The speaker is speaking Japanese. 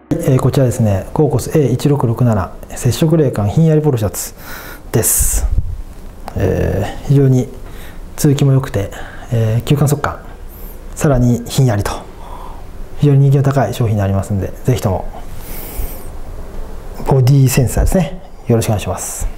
こちらですね、コーコス A1667 接触冷感ひんやりポロシャツです。非常に通気も良くて、吸汗速乾、さらにひんやりと非常に人気の高い商品になりますので、ぜひともボディセンサーですね、よろしくお願いします。